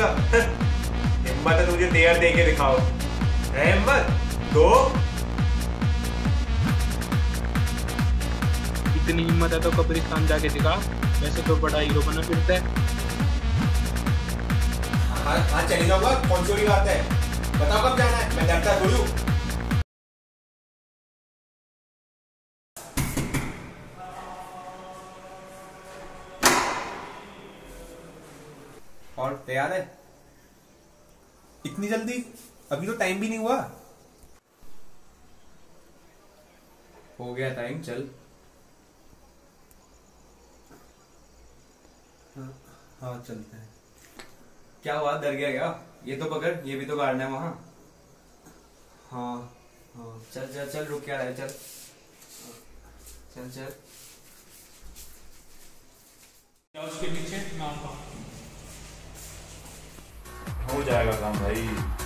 दूंगा। हिम्मत है तो मुझे देर दे के दिखाओ। है हिम्मत? दो। इतनी हिम्मत है तो कब्रिस्तान जाके दिखा, वैसे तो बड़ा हीरो बना फिरता है। हाँ चली जाऊंगा, कौन सी बड़ी बात है? बताओ कब जाना है, मैं डरता थोड़ी हूँ। और तैयार है? इतनी जल्दी? अभी तो टाइम भी नहीं हुआ। हो गया टाइम, चल। हाँ चलते हैं। क्या हुआ, डर गया क्या? ये तो पकड़, ये भी तो गाड़ना है वहां। हाँ हाँ चल चल चल, रुक क्या है, चल चल चल। क्या उसके पीछे नाम का हो जाएगा काम भाई।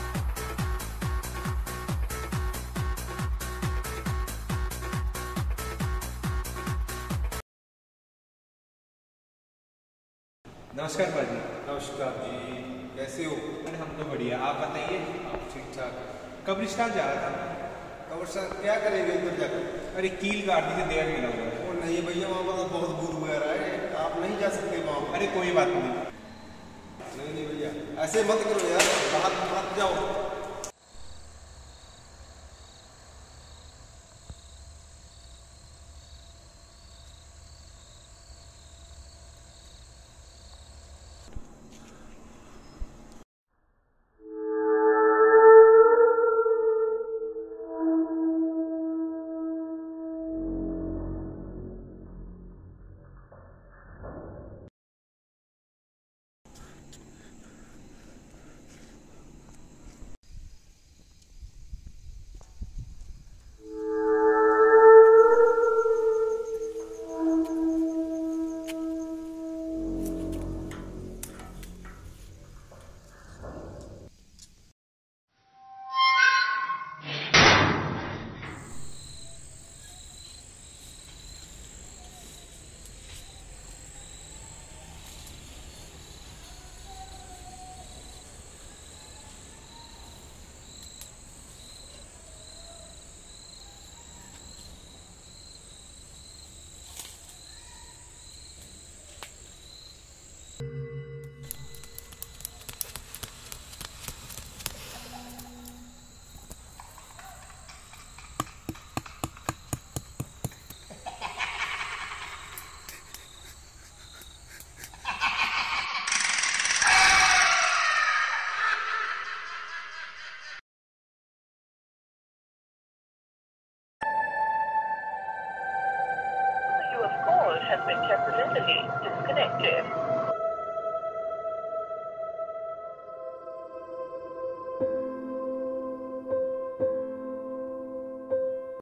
नमस्कार भाजी। नमस्कार जी, कैसे हो? अरे हम तो बढ़िया, आप बताइए। ठीक ठाक। कब्रिस्तान जा रहा था। कब्रिस्तान क्या करेंगे उधर जाकर? अरे कील गाड़ने से देर मिला हुआ है। वो नहीं भैया, वहाँ पर तो बहुत भूत वगैरह है, आप नहीं जा सकते वहाँ। अरे कोई बात नहीं। नहीं नहीं भैया, ऐसे मत करो यार, बाहर मत जाओ। Your call has been temporarily disconnected.